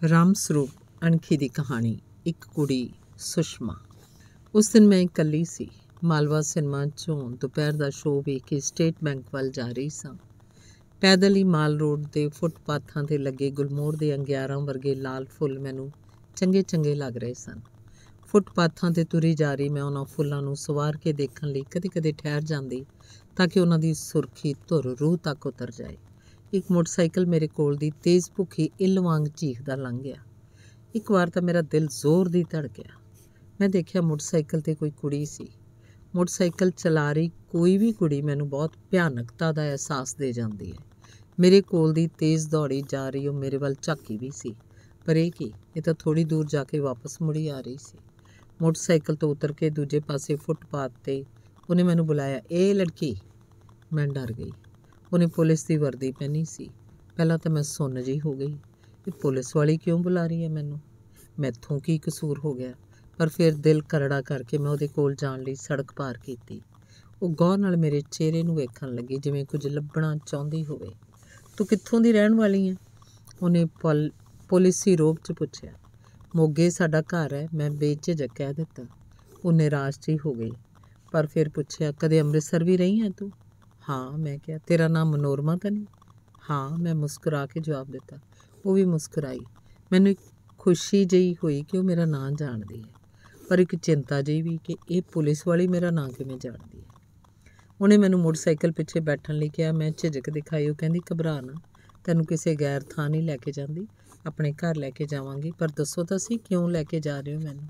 ਰਾਮ ਸਰੂਪ ਅਣਖੀ ਦੀ ਕਹਾਣੀ। ਇੱਕ ਕੁੜੀ ਸੁਸ਼ਮਾ। ਉਸ ਦਿਨ ਮੈਂ ਇਕੱਲੀ ਸੀ। ਮਾਲਵਾ ਸਿਨੇਮਾ 'ਚੋਂ ਦੁਪਹਿਰ ਦਾ ਸ਼ੋਅ ਵੇਖ ਕੇ ਸਟੇਟ ਬੈਂਕ ਵੱਲ ਜਾ ਰਹੀ ਸਾਂ। ਪੈਦਲ ਹੀ ਮਾਲ ਰੋਡ ਦੇ ਫੁੱਟਪਾਥਾਂ 'ਤੇ ਲੱਗੇ ਗੁਲਮੋਹਰ ਦੇ ਅੰਗਿਆਰਾਂ ਵਰਗੇ ਲਾਲ ਫੁੱਲ ਮੈਨੂੰ ਚੰਗੇ ਚੰਗੇ ਲੱਗ ਰਹੇ ਸਨ। ਫੁੱਟਪਾਥਾਂ 'ਤੇ ਤੁਰੀ ਜਾ ਰਹੀ ਮੈਂ ਉਹਨਾਂ ਫੁੱਲਾਂ ਨੂੰ ਸਵਾਰ ਕੇ ਦੇਖਣ ਲਈ ਕਦੇ ਕਦੇ ਠਹਿਰ ਜਾਂਦੀ ਤਾਂ ਕਿ ਉਹਨਾਂ ਦੀ ਸੁਰਖੀ ਧੁਰ ਰੂਹ ਤੱਕ ਉਤਰ ਜਾਏ। ਇੱਕ ਮੋਟਰਸਾਈਕਲ ਮੇਰੇ ਕੋਲ ਦੀ ਤੇਜ਼ ਭੁੱਖੀ ਇੱਲ ਵਾਂਗ ਚੀਖਦਾ ਲੰਘ ਗਿਆ। ਇੱਕ ਵਾਰ ਤਾਂ ਮੇਰਾ ਦਿਲ ਜ਼ੋਰ ਦੀ ਧੜਕਿਆ। ਮੈਂ ਦੇਖਿਆ ਮੋਟਰਸਾਈਕਲ 'ਤੇ ਕੋਈ ਕੁੜੀ ਸੀ। ਮੋਟਰਸਾਈਕਲ ਚਲਾ ਰਹੀ ਕੋਈ ਵੀ ਕੁੜੀ ਮੈਨੂੰ ਬਹੁਤ ਭਿਆਨਕਤਾ ਦਾ ਅਹਿਸਾਸ ਦੇ ਜਾਂਦੀ ਹੈ। ਮੇਰੇ ਕੋਲ ਦੀ ਤੇਜ਼ ਦੌੜੀ ਜਾ ਰਹੀ ਉਹ ਮੇਰੇ ਵੱਲ ਝਾਕੀ ਵੀ ਸੀ, ਪਰ ਇਹ ਕੀ, ਇਹ ਤਾਂ ਥੋੜ੍ਹੀ ਦੂਰ ਜਾ ਕੇ ਵਾਪਸ ਮੁੜੀ ਆ ਰਹੀ ਸੀ। ਮੋਟਰਸਾਈਕਲ ਤੋਂ ਉਤਰ ਕੇ ਦੂਜੇ ਪਾਸੇ ਫੁੱਟਪਾਥ 'ਤੇ ਉਹਨੇ ਮੈਨੂੰ ਬੁਲਾਇਆ, "ਇਹ ਲੜਕੀ।" ਮੈਂ ਡਰ ਗਈ। ਉਹਨੇ ਪੁਲਿਸ ਦੀ ਵਰਦੀ ਪਹਿਨੀ ਸੀ। ਪਹਿਲਾਂ ਤਾਂ ਮੈਂ ਸੁੰਨ ਜਿਹੀ ਹੋ ਗਈ। ਇਹ ਪੁਲਿਸ ਵਾਲੀ ਕਿਉਂ ਬੁਲਾ ਰਹੀ ਹੈ ਮੈਨੂੰ? ਮੈਥੋਂ ਕੀ ਕਸੂਰ ਹੋ ਗਿਆ? ਪਰ ਫਿਰ ਦਿਲ ਕਰੜਾ ਕਰਕੇ ਮੈਂ ਉਹਦੇ ਕੋਲ ਜਾਣ ਲਈ ਸੜਕ ਪਾਰ ਕੀਤੀ। ਉਹ ਗੌਰ ਨਾਲ ਮੇਰੇ ਚਿਹਰੇ ਨੂੰ ਵੇਖਣ ਲੱਗੀ, ਜਿਵੇਂ ਕੁਝ ਲੱਭਣਾ ਚਾਹੁੰਦੀ ਹੋਵੇ। "ਤੂੰ ਕਿੱਥੋਂ ਦੀ ਰਹਿਣ ਵਾਲੀ ਹੈ?" ਉਹਨੇ ਪੁਲਿਸੀ ਰੋਬ 'ਚ ਪੁੱਛਿਆ। "ਮੋਗੇ ਸਾਡਾ ਘਰ ਹੈ," ਮੈਂ ਬੇਝਿਜਕ ਕਹਿ ਦਿੱਤਾ। ਉਹ ਨਿਰਾਸ਼ ਜਿਹੀ ਹੋ ਗਈ, ਪਰ ਫਿਰ ਪੁੱਛਿਆ, "ਕਦੇ ਅੰਮ੍ਰਿਤਸਰ ਵੀ ਰਹੀ ਹੈ ਤੂੰ?" "ਹਾਂ," ਮੈਂ ਕਿਹਾ। "ਤੇਰਾ ਨਾਮ ਮਨੋਰਮਾ ਤਾਂ ਨਹੀਂ?" "ਹਾਂ," ਮੈਂ ਮੁਸਕਰਾ ਕੇ ਜਵਾਬ ਦਿੱਤਾ। ਉਹ ਵੀ ਮੁਸਕਰਾਈ। ਮੈਨੂੰ ਇੱਕ ਖੁਸ਼ੀ ਜਿਹੀ ਹੋਈ ਕਿ ਉਹ ਮੇਰਾ ਨਾਂ ਜਾਣਦੀ ਹੈ, ਪਰ ਇੱਕ ਚਿੰਤਾ ਜਿਹੀ ਵੀ ਕਿ ਇਹ ਪੁਲਿਸ ਵਾਲੀ ਮੇਰਾ ਨਾਂ ਕਿਵੇਂ ਜਾਣਦੀ ਹੈ। ਉਹਨੇ ਮੈਨੂੰ ਮੋਟਰਸਾਈਕਲ ਪਿੱਛੇ ਬੈਠਣ ਲਈ ਕਿਹਾ। ਮੈਂ ਝਿਜਕ ਦਿਖਾਈ। ਉਹ ਕਹਿੰਦੀ, "ਘਬਰਾ ਨਾ, ਤੈਨੂੰ ਕਿਸੇ ਗੈਰ ਥਾਂ ਨਹੀਂ ਲੈ ਕੇ ਜਾਂਦੀ, ਆਪਣੇ ਘਰ ਲੈ ਕੇ ਜਾਵਾਂਗੀ। ਪਰ ਦੱਸੋ ਤਾਂ ਸਹੀ, ਕਿਉਂ ਲੈ ਕੇ ਜਾ ਰਹੇ ਹੋ ਮੈਨੂੰ?"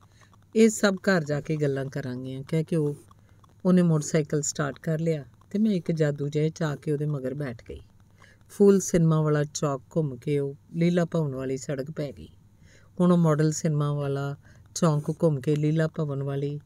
"ਇਹ ਸਭ ਘਰ ਜਾ ਕੇ ਗੱਲਾਂ ਕਰਾਂਗੀਆਂ," ਕਹਿ ਕੇ ਉਹਨੇ ਮੋਟਰਸਾਈਕਲ ਸਟਾਰਟ ਕਰ ਲਿਆ ਅਤੇ ਮੈਂ ਇੱਕ ਜਾਦੂ ਜਿਹੇ 'ਚ ਆ ਕੇ ਉਹਦੇ ਮਗਰ ਬੈਠ ਗਈ। ਫੂਲ ਸਿਨੇਮਾ ਵਾਲਾ ਚੌਕ ਘੁੰਮ ਕੇ ਉਹ ਲੀਲਾ ਭਵਨ ਵਾਲੀ ਸੜਕ ਪੈ ਗਈ। ਹੁਣ ਉਹ ਮਾਡਲ ਸਿਨੇਮਾ ਵਾਲਾ ਚੌਂਕ ਘੁੰਮ ਕੇ ਲੀਲਾ ਭਵਨ ਵਾਲੀ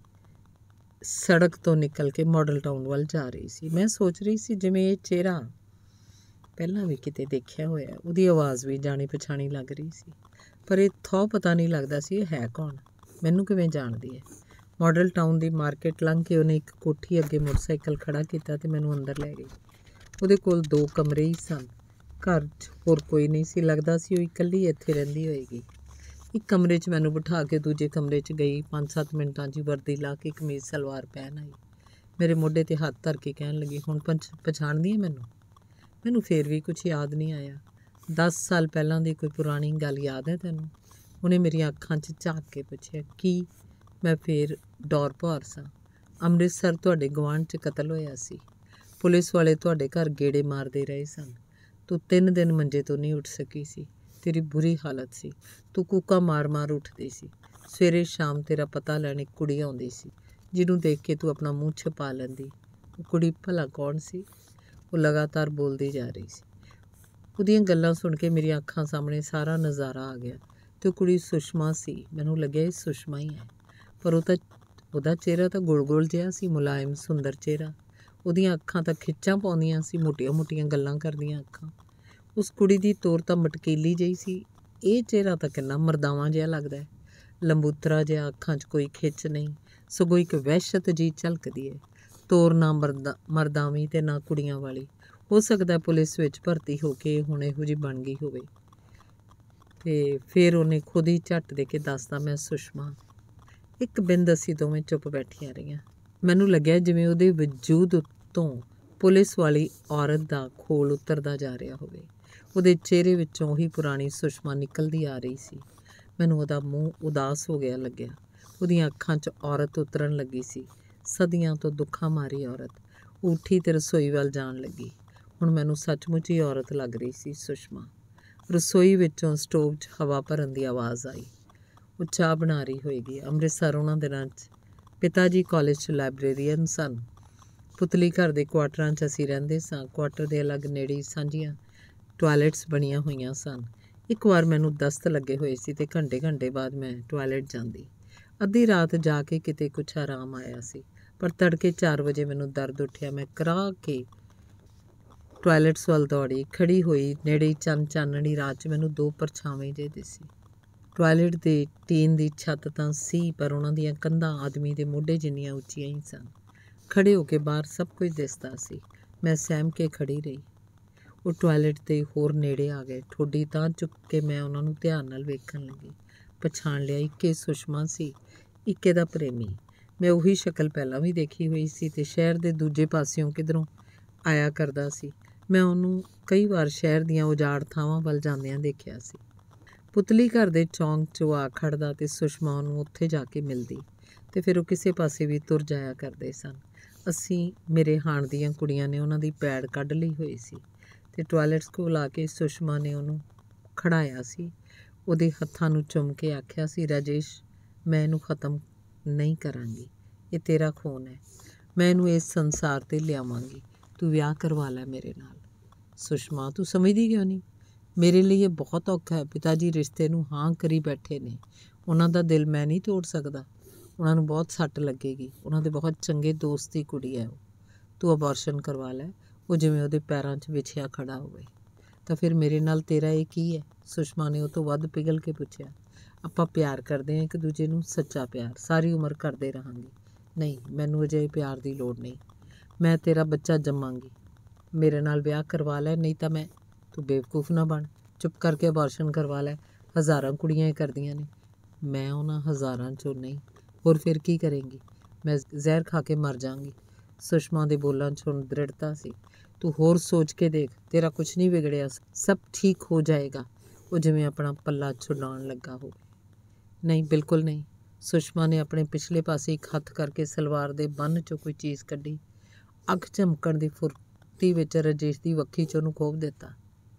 ਸੜਕ ਤੋਂ ਨਿਕਲ ਕੇ ਮਾਡਲ ਟਾਊਨ ਵੱਲ ਜਾ ਰਹੀ ਸੀ। ਮੈਂ ਸੋਚ ਰਹੀ ਸੀ, ਜਿਵੇਂ ਇਹ ਚਿਹਰਾ ਪਹਿਲਾਂ ਵੀ ਕਿਤੇ ਦੇਖਿਆ ਹੋਇਆ। ਉਹਦੀ ਆਵਾਜ਼ ਵੀ ਜਾਣੀ ਪਛਾਣੀ ਲੱਗ ਰਹੀ ਸੀ, ਪਰ ਇਹ ਥਹੁ ਪਤਾ ਨਹੀਂ ਲੱਗਦਾ ਸੀ ਇਹ ਹੈ ਕੌਣ, ਮੈਨੂੰ ਕਿਵੇਂ ਜਾਣਦੀ ਹੈ। ਮਾਡਲ ਟਾਊਨ ਦੀ ਮਾਰਕੀਟ ਲੰਘ ਕੇ ਉਹਨੇ ਇੱਕ ਕੋਠੀ ਅੱਗੇ ਮੋਟਰਸਾਈਕਲ ਖੜ੍ਹਾ ਕੀਤਾ ਅਤੇ ਮੈਨੂੰ ਅੰਦਰ ਲੈ ਗਈ। ਉਹਦੇ ਕੋਲ 2 ਕਮਰੇ ਹੀ ਸਨ। ਘਰ 'ਚ ਹੋਰ ਕੋਈ ਨਹੀਂ ਸੀ। ਲੱਗਦਾ ਸੀ ਉਹ ਇਕੱਲੀ ਇੱਥੇ ਰਹਿੰਦੀ ਹੋਏਗੀ। ਇੱਕ ਕਮਰੇ 'ਚ ਮੈਨੂੰ ਬਿਠਾ ਕੇ ਦੂਜੇ ਕਮਰੇ 'ਚ ਗਈ। 5-7 ਮਿੰਟਾਂ 'ਚ ਵਰਦੀ ਲਾ ਕੇ ਕਮੀਜ਼ ਸਲਵਾਰ ਪਹਿਨ ਆਈ। ਮੇਰੇ ਮੋਢੇ 'ਤੇ ਹੱਥ ਧਰ ਕੇ ਕਹਿਣ ਲੱਗੀ, "ਹੁਣ ਪਛਾਣਦੀ ਹੈ ਮੈਨੂੰ?" ਮੈਨੂੰ ਫਿਰ ਵੀ ਕੁਝ ਯਾਦ ਨਹੀਂ ਆਇਆ। 10 ਸਾਲ ਪਹਿਲਾਂ ਦੀ ਕੋਈ ਪੁਰਾਣੀ ਗੱਲ ਯਾਦ ਹੈ ਤੈਨੂੰ? ਉਹਨੇ ਮੇਰੀਆਂ ਅੱਖਾਂ 'ਚ ਝਾਕ ਕੇ ਪੁੱਛਿਆ। "ਕੀ?" ਮੈਂ ਫਿਰ ਡੌਰ ਭੌਰ ਸਾਂ। "ਅੰਮ੍ਰਿਤਸਰ ਤੁਹਾਡੇ ਗੁਆਂਢ 'ਚ ਕਤਲ ਹੋਇਆ ਸੀ। ਪੁਲਿਸ ਵਾਲੇ ਤੁਹਾਡੇ ਘਰ ਗੇੜੇ ਮਾਰਦੇ ਰਹੇ ਸਨ। ਤੂੰ 3 ਦਿਨ ਮੰਜੇ ਤੋਂ ਨਹੀਂ ਉੱਠ ਸਕੀ ਸੀ। ਤੇਰੀ ਬੁਰੀ ਹਾਲਤ ਸੀ। ਤੂੰ ਕੂਕਾਂ ਮਾਰ-ਮਾਰ ਉੱਠਦੀ ਸੀ। ਸਵੇਰੇ ਸ਼ਾਮ ਤੇਰਾ ਪਤਾ ਲੈਣ ਇੱਕ ਕੁੜੀ ਆਉਂਦੀ ਸੀ, ਜਿਹਨੂੰ ਦੇਖ ਕੇ ਤੂੰ ਆਪਣਾ ਮੂੰਹ ਛੁਪਾ ਲੈਂਦੀ। ਉਹ ਕੁੜੀ ਭਲਾ ਕੌਣ ਸੀ?" ਉਹ ਲਗਾਤਾਰ ਬੋਲਦੀ ਜਾ ਰਹੀ ਸੀ। ਉਹਦੀਆਂ ਗੱਲਾਂ ਸੁਣ ਕੇ ਮੇਰੀਆਂ ਅੱਖਾਂ ਸਾਹਮਣੇ ਸਾਰਾ ਨਜ਼ਾਰਾ ਆ ਗਿਆ ਅਤੇ ਉਹ ਕੁੜੀ ਸੁਸ਼ਮਾ ਸੀ। ਮੈਨੂੰ ਲੱਗਿਆ ਇਹ ਸੁਸ਼ਮਾ ਹੀ ਹੈ, ਪਰ ਉਹਦਾ ਚਿਹਰਾ ਤਾਂ ਗੋਲ-ਗੋਲ ਜਿਹਾ ਸੀ, ਮੁਲਾਇਮ ਸੁੰਦਰ ਚਿਹਰਾ। ਉਹਦੀਆਂ ਅੱਖਾਂ ਤਾਂ ਖਿੱਚਾਂ ਪਾਉਂਦੀਆਂ ਸੀ, ਮੋਟੀਆਂ-ਮੋਟੀਆਂ ਗੱਲਾਂ ਕਰਦੀਆਂ ਅੱਖਾਂ। ਉਸ ਕੁੜੀ ਦੀ ਤੋਰ ਤਾਂ ਮਟਕੀਲੀ ਜਿਹੀ ਸੀ। ਇਹ ਚਿਹਰਾ ਤਾਂ ਕਿੰਨਾ ਮਰਦਾਵਾਂ ਜਿਹਾ ਲੱਗਦਾ ਹੈ। ਲੰਬੂਤਰਾ ਜਿਹਾ, ਅੱਖਾਂ 'ਚ ਕੋਈ ਖਿੱਚ ਨਹੀਂ, ਸਗੋਂ ਇੱਕ ਵਹਿਸ਼ਤ ਜਿਹੀ ਝਲਕਦੀ ਹੈ। ਤੋਰ ਨਾ ਮਰਦਾਵੀ ਅਤੇ ਨਾ ਕੁੜੀਆਂ ਵਾਲੀ। ਹੋ ਸਕਦਾ ਪੁਲਿਸ ਵਿੱਚ ਭਰਤੀ ਹੋ ਕੇ ਹੁਣ ਇਹੋ ਜਿਹੀ ਬਣ ਗਈ ਹੋਵੇ। ਅਤੇ ਫਿਰ ਉਹਨੇ ਖੁਦ ਹੀ ਝੱਟ ਦੇ ਕੇ ਦੱਸਦਾ, "ਮੈਂ ਸੁਸ਼ਮਾ।" ਇੱਕ ਬਿੰਦ ਅਸੀਂ ਦੋਵੇਂ ਚੁੱਪ ਬੈਠੀਆਂ ਰਹੀਆਂ। ਮੈਨੂੰ ਲੱਗਿਆ ਜਿਵੇਂ ਉਹਦੇ ਵਜੂਦ ਉੱਤੋਂ ਪੁਲਿਸ ਵਾਲੀ ਔਰਤ ਦਾ ਖੋਲ ਉਤਰਦਾ ਜਾ ਰਿਹਾ ਹੋਵੇ। ਉਹਦੇ ਚਿਹਰੇ ਵਿੱਚੋਂ ਉਹੀ ਪੁਰਾਣੀ ਸੁਸ਼ਮਾ ਨਿਕਲਦੀ ਆ ਰਹੀ ਸੀ। ਮੈਨੂੰ ਉਹਦਾ ਮੂੰਹ ਉਦਾਸ ਹੋ ਗਿਆ ਲੱਗਿਆ। ਉਹਦੀਆਂ ਅੱਖਾਂ 'ਚ ਔਰਤ ਉਤਰਨ ਲੱਗੀ ਸੀ, ਸਦੀਆਂ ਤੋਂ ਦੁੱਖਾਂ ਮਾਰੀ ਔਰਤ। ਉਹ ਉੱਠੀ ਅਤੇ ਰਸੋਈ ਵੱਲ ਜਾਣ ਲੱਗੀ। ਹੁਣ ਮੈਨੂੰ ਸੱਚਮੁੱਚ ਹੀ ਔਰਤ ਲੱਗ ਰਹੀ ਸੀ ਸੁਸ਼ਮਾ। ਰਸੋਈ ਵਿੱਚੋਂ ਸਟੋਵ 'ਚ ਹਵਾ ਭਰਨ ਦੀ ਆਵਾਜ਼ ਆਈ। ਉਹ ਚਾਹ ਬਣਾ ਰਹੀ ਹੋਏਗੀ। ਅੰਮ੍ਰਿਤਸਰ ਉਹਨਾਂ ਦਿਨਾਂ 'ਚ ਪਿਤਾ ਜੀ ਕਾਲਜ 'ਚ ਲਾਇਬ੍ਰੇਰੀਅਨ ਸਨ। ਪੁਤਲੀ ਘਰ ਦੇ ਕੁਆਟਰਾਂ 'ਚ ਅਸੀਂ ਰਹਿੰਦੇ ਸਾਂ। ਕੁਆਟਰ ਦੇ ਅਲੱਗ ਨੇੜੇ ਸਾਂਝੀਆਂ ਟੋਇਲਟਸ ਬਣੀਆਂ ਹੋਈਆਂ ਸਨ। ਇੱਕ ਵਾਰ ਮੈਨੂੰ ਦਸਤ ਲੱਗੇ ਹੋਏ ਸੀ ਅਤੇ ਘੰਟੇ ਬਾਅਦ ਮੈਂ ਟੋਇਲਟ ਜਾਂਦੀ। ਅੱਧੀ ਰਾਤ ਜਾ ਕੇ ਕਿਤੇ ਕੁਛ ਆਰਾਮ ਆਇਆ ਸੀ, ਪਰ ਤੜਕੇ 4 ਵਜੇ ਮੈਨੂੰ ਦਰਦ ਉੱਠਿਆ। ਮੈਂ ਕਰਾਹ ਕੇ ਟੋਇਲਟਸ ਵੱਲ ਦੌੜੀ। ਖੜੀ ਹੋਈ ਨੇੜੇ ਚਾਨਣੀ ਰਾਤ 'ਚ ਮੈਨੂੰ 2 ਪਰਛਾਵੇਂ ਜਿਹੇ ਦਿਸੇ। ਟੋਇਲਟ ਦੇ ਟੀਨ ਦੀ ਛੱਤ ਤਾਂ ਸੀ, ਪਰ ਉਹਨਾਂ ਦੀਆਂ ਕੰਧਾਂ ਆਦਮੀ ਦੇ ਮੋਢੇ ਜਿੰਨੀਆਂ ਉੱਚੀਆਂ ਹੀ ਸਨ। ਖੜੇ ਹੋ ਕੇ ਬਾਹਰ ਸਭ ਕੁਝ ਦਿਸਦਾ ਸੀ। ਮੈਂ ਸਹਿਮ ਕੇ ਖੜੀ ਰਹੀ। ਉਹ ਟਾਇਲਟ ਦੇ ਹੋਰ ਨੇੜੇ ਆ ਗਏ। ਠੋਡੀ ਤਾਂ ਚੁੱਕ ਕੇ ਮੈਂ ਉਹਨਾਂ ਨੂੰ ਧਿਆਨ ਨਾਲ ਵੇਖਣ ਲੱਗੀ। ਪਛਾਣ ਲਿਆ, ਇੱਕੇ ਸੁਸ਼ਮਾ ਸੀ, ਇੱਕੇ ਦਾ ਪ੍ਰੇਮੀ। ਮੈਂ ਉਹੀ ਸ਼ਕਲ ਪਹਿਲਾਂ ਵੀ ਦੇਖੀ ਹੋਈ ਸੀ ਤੇ ਸ਼ਹਿਰ ਦੇ ਦੂਜੇ ਪਾਸਿਓਂ ਕਿਧਰੋਂ ਆਇਆ ਕਰਦਾ ਸੀ। ਮੈਂ ਉਹਨੂੰ ਕਈ ਵਾਰ ਸ਼ਹਿਰ ਦੀਆਂ ਉਜਾੜ ਥਾਵਾਂ ਵੱਲ ਜਾਂਦਿਆਂ ਦੇਖਿਆ ਸੀ। ਪੁਤਲੀ ਘਰ ਦੇ ਚੌਂਕ 'ਚੋਂ ਆ ਖੜ੍ਹਦਾ ਤੇ ਸੁਸ਼ਮਾ ਉਹਨੂੰ ਉੱਥੇ ਜਾ ਕੇ ਮਿਲਦੀ ਤੇ ਫਿਰ ਉਹ ਕਿਸੇ ਪਾਸੇ ਵੀ ਤੁਰ ਜਾਇਆ ਕਰਦੇ ਸਨ। ਅਸੀਂ ਮੇਰੇ ਹਾਣ ਦੀਆਂ ਕੁੜੀਆਂ ਨੇ ਉਹਨਾਂ ਦੀ ਪੈੜ ਕੱਢ ਲਈ ਹੋਈ ਸੀ ਤੇ ਟਾਇਲਟਸ ਕੋਲ ਆ ਕੇ ਸੁਸ਼ਮਾ ਨੇ ਉਹਨੂੰ ਖੜਾਇਆ ਸੀ। ਉਹਦੇ ਹੱਥਾਂ ਨੂੰ ਚੁੰਮ ਕੇ ਆਖਿਆ ਸੀ, ਰਾਜੇਸ਼, ਮੈਂ ਇਹਨੂੰ ਖ਼ਤਮ ਨਹੀਂ ਕਰਾਂਗੀ। ਇਹ ਤੇਰਾ ਖੂਨ ਹੈ। ਮੈਂ ਇਹਨੂੰ ਇਸ ਸੰਸਾਰ 'ਤੇ ਲਿਆਵਾਂਗੀ। ਤੂੰ ਵਿਆਹ ਕਰਵਾ ਲੈ ਮੇਰੇ ਨਾਲ। ਸੁਸ਼ਮਾ, ਤੂੰ ਸਮਝਦੀ ਕਿਉਂ ਨਹੀਂ? ਮੇਰੇ ਲਈ ਇਹ ਬਹੁਤ ਔਖਾ ਹੈ। ਪਿਤਾ ਜੀ ਰਿਸ਼ਤੇ ਨੂੰ ਹਾਂ ਕਰੀ ਬੈਠੇ ਨੇ। ਉਹਨਾਂ ਦਾ ਦਿਲ ਮੈਂ ਨਹੀਂ ਤੋੜ ਸਕਦਾ। ਉਹਨਾਂ ਨੂੰ ਬਹੁਤ ਸੱਟ ਲੱਗੇਗੀ। ਉਹਨਾਂ ਦੇ ਬਹੁਤ ਚੰਗੇ ਦੋਸਤ ਦੀ ਕੁੜੀ ਹੈ ਉਹ। ਤੂੰ ਅਬੋਰਸ਼ਨ ਕਰਵਾ ਲੈ। ਉਹ ਜਿਵੇਂ ਉਹਦੇ ਪੈਰਾਂ 'ਚ ਵਿਛਿਆ ਖੜਾ ਹੋਵੇ। ਤਾਂ ਫਿਰ ਮੇਰੇ ਨਾਲ ਤੇਰਾ ਇਹ ਕੀ ਹੈ? ਸੁਸ਼ਮਾ ਨੇ ਉਹ ਤੋਂ ਵੱਧ ਪਿਘਲ ਕੇ ਪੁੱਛਿਆ। ਆਪਾਂ ਪਿਆਰ ਕਰਦੇ ਹਾਂ ਇੱਕ ਦੂਜੇ ਨੂੰ, ਸੱਚਾ ਪਿਆਰ, ਸਾਰੀ ਉਮਰ ਕਰਦੇ ਰਹਾਂਗੇ। ਨਹੀਂ, ਮੈਨੂੰ ਅਜਿਹੇ ਪਿਆਰ ਦੀ ਲੋੜ ਨਹੀਂ। ਮੈਂ ਤੇਰਾ ਬੱਚਾ ਜੰਮਾਂਗੀ। ਮੇਰੇ ਨਾਲ ਵਿਆਹ ਕਰਵਾ ਲੈ, ਨਹੀਂ ਤਾਂ ਮੈਂ। ਤੂੰ ਬੇਵਕੂਫ ਨਾ ਬਣ। ਚੁੱਪ ਕਰਕੇ ਅਬੋਰਸ਼ਨ ਕਰਵਾ ਲੈ। ਹਜ਼ਾਰਾਂ ਕੁੜੀਆਂ ਇਹ ਕਰਦੀਆਂ ਨੇ। ਮੈਂ ਉਹਨਾਂ ਹਜ਼ਾਰਾਂ 'ਚੋਂ ਨਹੀਂ। ਹੋਰ ਫਿਰ ਕੀ ਕਰੇਂਗੀ? ਮੈਂ ਜ਼ਹਿਰ ਖਾ ਕੇ ਮਰ ਜਾਵਾਂਗੀ। ਸੁਸ਼ਮਾ ਦੇ ਬੋਲਾਂ 'ਚ ਹੁਣ ਦ੍ਰਿੜਤਾ ਸੀ। ਤੂੰ ਹੋਰ ਸੋਚ ਕੇ ਦੇਖ, ਤੇਰਾ ਕੁਛ ਨਹੀਂ ਵਿਗੜਿਆ, ਸਭ ਠੀਕ ਹੋ ਜਾਏਗਾ। ਉਹ ਜਿਵੇਂ ਆਪਣਾ ਪੱਲਾ ਛੁਡਾਉਣ ਲੱਗਾ ਹੋਵੇ। ਨਹੀਂ, ਬਿਲਕੁਲ ਨਹੀਂ। ਸੁਸ਼ਮਾ ਨੇ ਆਪਣੇ ਪਿਛਲੇ ਪਾਸੇ ਇੱਕ ਹੱਥ ਕਰਕੇ ਸਲਵਾਰ ਦੇ ਬੰਨ੍ਹ 'ਚੋਂ ਕੋਈ ਚੀਜ਼ ਕੱਢੀ। ਅੱਖ ਝਮਕਣ ਦੀ ਫੁਰਤੀ ਵਿੱਚ ਰਾਜੇਸ਼ ਦੀ ਵੱਖੀ 'ਚ ਉਹਨੂੰ ਖੋਭ ਦਿੱਤਾ।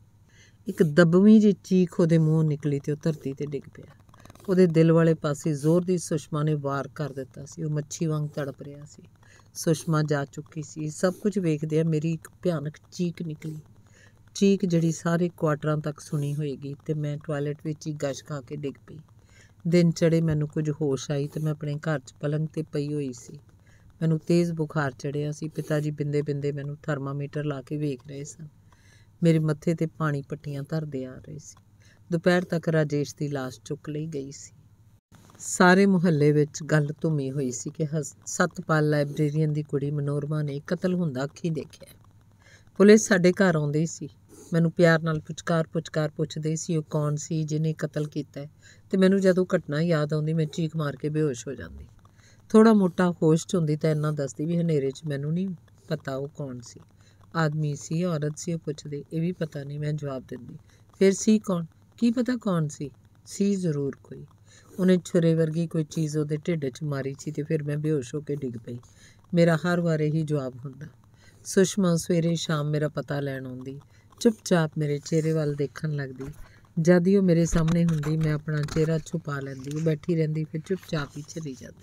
ਇੱਕ ਦਬਵੀਂ ਜਿਹੀ ਚੀਖ ਉਹਦੇ ਮੂੰਹੋਂ ਨਿਕਲੀ ਤੇ ਉਹ ਧਰਤੀ 'ਤੇ ਡਿੱਗ ਪਿਆ। ਉਹਦੇ ਦਿਲ ਵਾਲੇ ਪਾਸੇ ਜ਼ੋਰ ਦੀ ਸੁਸ਼ਮਾ ਨੇ ਵਾਰ ਕਰ ਦਿੱਤਾ ਸੀ। ਉਹ ਮੱਛੀ ਵਾਂਗ ਤੜਪ ਰਿਹਾ ਸੀ। ਸੁਸ਼ਮਾ ਜਾ ਚੁੱਕੀ ਸੀ। ਸਭ ਕੁਝ ਵੇਖਦਿਆਂ ਮੇਰੀ ਇੱਕ ਭਿਆਨਕ ਚੀਕ ਨਿਕਲੀ। ਚੀਕ ਜਿਹੜੀ ਸਾਰੇ ਕੁਆਟਰਾਂ ਤੱਕ ਸੁਣੀ ਹੋਏਗੀ ਤੇ ਮੈਂ ਟਾਇਲਟ ਵਿੱਚ ਹੀ ਗਸ਼ ਖਾ ਕੇ ਡਿੱਗ ਪਈ। ਦਿਨ ਚੜ੍ਹੇ ਮੈਨੂੰ ਕੁਝ ਹੋਸ਼ ਆਈ ਤੇ ਮੈਂ ਆਪਣੇ ਘਰ 'ਚ ਪਲੰਗ 'ਤੇ ਪਈ ਹੋਈ ਸੀ। ਮੈਨੂੰ ਤੇਜ਼ ਬੁਖਾਰ ਚੜ੍ਹਿਆ ਸੀ। ਪਿਤਾ ਜੀ ਬਿੰਦੇ ਬਿੰਦੇ ਮੈਨੂੰ ਥਰਮਾਮੀਟਰ ਲਾ ਕੇ ਵੇਖ ਰਹੇ ਸਨ। ਮੇਰੇ ਮੱਥੇ 'ਤੇ ਪਾਣੀ ਪੱਟੀਆਂ ਧਰਦੇ ਆ ਰਹੇ ਸੀ। ਦੁਪਹਿਰ ਤੱਕ ਰਾਜੇਸ਼ ਦੀ ਲਾਸ਼ ਚੁੱਕ ਲਈ ਗਈ ਸੀ। ਸਾਰੇ ਮੁਹੱਲੇ ਵਿੱਚ ਗੱਲ ਧੁੰਮੀ ਹੋਈ ਸੀ ਕਿ ਸਤਪਾਲ ਲਾਇਬ੍ਰੇਰੀਅਨ ਦੀ ਕੁੜੀ ਮਨੋਰਮਾ ਨੇ ਕਤਲ ਹੁੰਦਾ ਅੱਖੀਂ ਦੇਖਿਆ। ਪੁਲਿਸ ਸਾਡੇ ਘਰ ਆਉਂਦੀ ਸੀ। ਮੈਨੂੰ ਪਿਆਰ ਨਾਲ ਪੁਚਕਾਰ ਪੁੱਛਦੇ ਸੀ ਉਹ ਕੌਣ ਸੀ ਜਿਹਨੇ ਕਤਲ ਕੀਤਾ ਤੇ ਮੈਨੂੰ ਜਦੋਂ ਘਟਨਾ ਯਾਦ ਆਉਂਦੀ ਮੈਂ ਚੀਕ ਮਾਰ ਕੇ ਬੇਹੋਸ਼ ਹੋ ਜਾਂਦੀ। ਥੋੜ੍ਹਾ ਮੋਟਾ ਹੋਸ਼ 'ਚ ਹੁੰਦੀ ਤਾਂ ਇੰਨਾ ਦੱਸਦੀ ਵੀ ਹਨੇਰੇ 'ਚ ਮੈਨੂੰ ਨਹੀਂ ਪਤਾ ਉਹ ਕੌਣ ਸੀ। ਆਦਮੀ ਸੀ, ਔਰਤ ਸੀ, ਉਹ ਪੁੱਛਦੇ। ਇਹ ਵੀ ਪਤਾ ਨਹੀਂ, ਮੈਂ ਜਵਾਬ ਦਿੰਦੀ। ਫਿਰ ਸੀ ਕੌਣ? ਕੀ ਪਤਾ ਕੌਣ ਸੀ? ਸੀ ਜ਼ਰੂਰ ਕੋਈ। ਉਹਨੇ ਛੁਰੇ ਵਰਗੀ ਕੋਈ ਚੀਜ਼ ਉਹਦੇ ਢਿੱਡ 'ਚ ਮਾਰੀ ਸੀ ਤੇ ਫਿਰ ਮੈਂ ਬੇਹੋਸ਼ ਹੋ ਕੇ ਡਿੱਗ ਪਈ। ਮੇਰਾ ਹਰ ਵਾਰ ਇਹੀ ਜਵਾਬ ਹੁੰਦਾ। ਸੁਸ਼ਮਾ ਸਵੇਰੇ ਸ਼ਾਮ ਮੇਰਾ ਪਤਾ ਲੈਣ ਆਉਂਦੀ, ਚੁੱਪਚਾਪ ਮੇਰੇ ਚਿਹਰੇ ਵੱਲ ਦੇਖਣ ਲੱਗਦੀ। ਜਦ ਹੀ ਉਹ ਮੇਰੇ ਸਾਹਮਣੇ ਹੁੰਦੀ ਮੈਂ ਆਪਣਾ ਚਿਹਰਾ ਛੁਪਾ ਲੈਂਦੀ। ਉਹ ਬੈਠੀ ਰਹਿੰਦੀ, ਫਿਰ ਚੁੱਪਚਾਪ ਹੀ ਚਲੀ ਜਾਂਦੀ।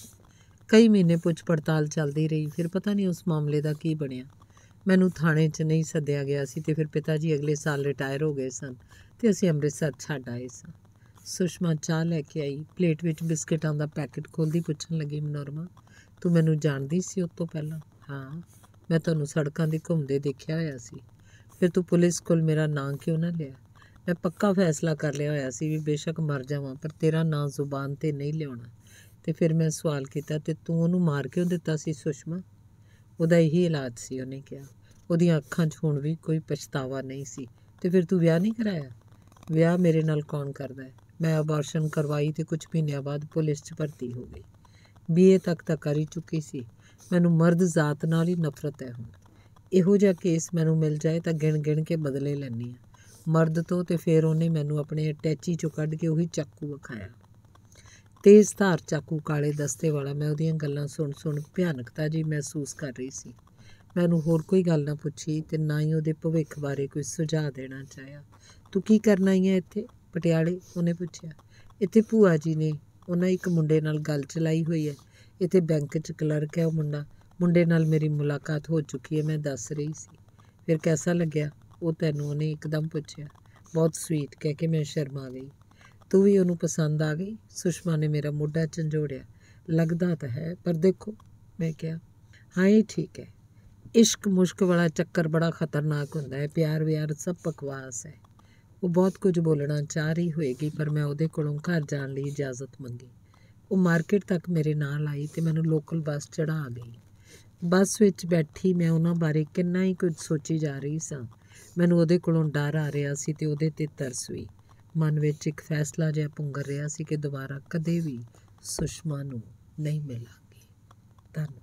ਕਈ ਮਹੀਨੇ ਪੁੱਛ ਪੜਤਾਲ ਚੱਲਦੀ ਰਹੀ। ਫਿਰ ਪਤਾ ਨਹੀਂ ਉਸ ਮਾਮਲੇ ਦਾ ਕੀ ਬਣਿਆ। ਮੈਨੂੰ ਥਾਣੇ 'ਚ ਨਹੀਂ ਸੱਦਿਆ ਗਿਆ ਸੀ ਤੇ ਫਿਰ ਪਿਤਾ ਜੀ ਅਗਲੇ ਸਾਲ ਰਿਟਾਇਰ ਹੋ ਗਏ ਸਨ ਤੇ ਅਸੀਂ ਅੰਮ੍ਰਿਤਸਰ ਛੱਡ ਆਏ ਸਾਂ। ਸੁਸ਼ਮਾ ਚਾਹ ਲੈ ਕੇ ਆਈ। ਪਲੇਟ ਵਿੱਚ ਬਿਸਕਿਟਾਂ ਦਾ ਪੈਕਟ ਖੋਲ੍ਹਦੀ ਪੁੱਛਣ ਲੱਗੀ, ਮਨੋਰਮਾ, ਤੂੰ ਮੈਨੂੰ ਜਾਣਦੀ ਸੀ ਉਸ ਤੋਂ ਪਹਿਲਾਂ? ਹਾਂ, ਮੈਂ ਤੁਹਾਨੂੰ ਸੜਕਾਂ 'ਤੇ ਘੁੰਮਦੇ ਦੇਖਿਆ ਹੋਇਆ ਸੀ। ਫਿਰ ਤੂੰ ਪੁਲਿਸ ਕੋਲ ਮੇਰਾ ਨਾਂ ਕਿਉਂ ਨਾ ਲਿਆ? ਮੈਂ ਪੱਕਾ ਫੈਸਲਾ ਕਰ ਲਿਆ ਹੋਇਆ ਸੀ ਵੀ ਬੇਸ਼ੱਕ ਮਰ ਜਾਵਾਂ ਪਰ ਤੇਰਾ ਨਾਂ ਜ਼ੁਬਾਨ 'ਤੇ ਨਹੀਂ ਲਿਆਉਣਾ। ਤੇ ਫਿਰ ਮੈਂ ਸਵਾਲ ਕੀਤਾ, ਤੇ ਤੂੰ ਉਹਨੂੰ ਮਾਰ ਕਿਉਂ ਦਿੱਤਾ ਸੀ ਸੁਸ਼ਮਾ? ਉਹਦਾ ਇਹੀ ਇਲਾਜ ਸੀ, ਉਹਨੇ ਕਿਹਾ। ਉਹਦੀਆਂ ਅੱਖਾਂ 'ਚ ਹੁਣ ਵੀ ਕੋਈ ਪਛਤਾਵਾ ਨਹੀਂ ਸੀ। ਤੇ ਫਿਰ ਤੂੰ ਵਿਆਹ ਨਹੀਂ ਕਰਾਇਆ? ਵਿਆਹ ਮੇਰੇ ਨਾਲ ਕੌਣ ਕਰਦਾ ਹੈ? ਮੈਂ ਅਬੋਰਸ਼ਨ ਕਰਵਾਈ ਤੇ ਕੁਝ ਮਹੀਨਿਆਂ ਬਾਅਦ ਪੁਲਿਸ 'ਚ ਭਰਤੀ ਹੋ ਗਈ। BA ਤੱਕ ਤਾਂ ਕਰ ਹੀ ਚੁੱਕੀ ਸੀ। ਮੈਨੂੰ ਮਰਦ ਜ਼ਾਤ ਨਾਲ ਹੀ ਨਫ਼ਰਤ ਹੈ ਹੁਣ। ਇਹੋ ਜਿਹਾ ਕੇਸ ਮੈਨੂੰ ਮਿਲ ਜਾਏ ਤਾਂ ਗਿਣ ਗਿਣ ਕੇ ਬਦਲੇ ਲੈਂਦੀ ਹਾਂ ਮਰਦ ਤੋਂ। ਤੇ ਫਿਰ ਉਹਨੇ ਮੈਨੂੰ ਆਪਣੇ ਅਟੈਚੀ 'ਚੋਂ ਕੱਢ ਕੇ ਉਹੀ ਚਾਕੂ ਵਿਖਾਇਆ। ਤੇਜ਼ ਧਾਰ ਚਾਕੂ, ਕਾਲੇ ਦਸਤੇ ਵਾਲਾ। ਮੈਂ ਉਹਦੀਆਂ ਗੱਲਾਂ ਸੁਣ ਭਿਆਨਕਤਾ ਜਿਹੀ ਮਹਿਸੂਸ ਕਰ ਰਹੀ ਸੀ। ਮੈਂ ਉਹਨੂੰ ਹੋਰ ਕੋਈ ਗੱਲ ਨਾ ਪੁੱਛੀ ਤੇ ਨਾ ਹੀ ਉਹਦੇ ਭਵਿੱਖ ਬਾਰੇ ਕੋਈ ਸੁਝਾਅ ਦੇਣਾ ਚਾਹਿਆ। ਤੂੰ ਕੀ ਕਰਨ ਆਈ ਹੈ ਇੱਥੇ, ਪਟਿਆਲੇ? ਉਹਨੇ ਪੁੱਛਿਆ। ਇੱਥੇ ਭੂਆ ਜੀ ਨੇ, ਉਹਨਾਂ ਇੱਕ ਮੁੰਡੇ ਨਾਲ ਗੱਲ ਚਲਾਈ ਹੋਈ ਹੈ। ਇੱਥੇ ਬੈਂਕ 'ਚ ਕਲਰਕ ਹੈ ਉਹ ਮੁੰਡੇ ਨਾਲ ਮੇਰੀ ਮੁਲਾਕਾਤ ਹੋ ਚੁੱਕੀ ਹੈ, ਮੈਂ ਦੱਸ ਰਹੀ ਸੀ। ਫਿਰ ਕੈਸਾ ਲੱਗਿਆ ਉਹ ਤੈਨੂੰ? ਉਹਨੇ ਇੱਕਦਮ ਪੁੱਛਿਆ। ਬਹੁਤ ਸਵੀਟ, ਕਹਿ ਕੇ ਮੈਂ ਸ਼ਰਮਾ ਗਈ। ਤੂੰ ਵੀ ਉਹਨੂੰ ਪਸੰਦ ਆ ਗਈ? ਸੁਸ਼ਮਾ ਨੇ ਮੇਰਾ ਮੋਢਾ ਝੰਜੋੜਿਆ। ਲੱਗਦਾ ਤਾਂ ਹੈ, ਪਰ ਦੇਖੋ, ਮੈਂ ਕਿਹਾ। ਹਾਂ, ਇਹ ਠੀਕ ਹੈ। ਇਸ਼ਕ ਮੁਸ਼ਕ ਵਾਲਾ ਚੱਕਰ ਬੜਾ ਖਤਰਨਾਕ ਹੁੰਦਾ ਹੈ। ਪਿਆਰ ਵਿਆਰ ਸਭ ਬਕਵਾਸ ਹੈ। ਉਹ ਬਹੁਤ ਕੁਝ ਬੋਲਣਾ ਚਾਹ ਰਹੀ ਹੋਏਗੀ ਪਰ ਮੈਂ ਉਹਦੇ ਕੋਲੋਂ ਘਰ ਜਾਣ ਲਈ ਇਜਾਜ਼ਤ ਮੰਗੀ। ਉਹ ਮਾਰਕੀਟ ਤੱਕ ਮੇਰੇ ਨਾਲ ਆਈ ਤੇ ਮੈਨੂੰ ਲੋਕਲ ਬੱਸ ਚੜ੍ਹਾ ਗਈ। ਬੱਸ ਵਿੱਚ ਬੈਠੀ ਮੈਂ ਉਹਨਾਂ ਬਾਰੇ ਕਿੰਨਾ ਹੀ ਕੁਝ ਸੋਚੀ ਜਾ ਰਹੀ ਸਾਂ ਮੈਨੂੰ ਉਹਦੇ ਕੋਲੋਂ ਡਰ ਆ ਰਿਹਾ ਸੀ ਤੇ ਉਹਦੇ 'ਤੇ ਤਰਸ ਵੀ। ਮਨ ਵਿੱਚ ਇੱਕ ਫੈਸਲਾ ਜਿਹਾ ਪੁੰਗਰ ਰਿਹਾ ਸੀ ਕਿ ਦੁਬਾਰਾ ਕਦੇ ਵੀ ਸੁਸ਼ਮਾ ਨੂੰ ਨਹੀਂ ਮਿਲਾਂਗੀ। ਧੰਨਵਾਦ।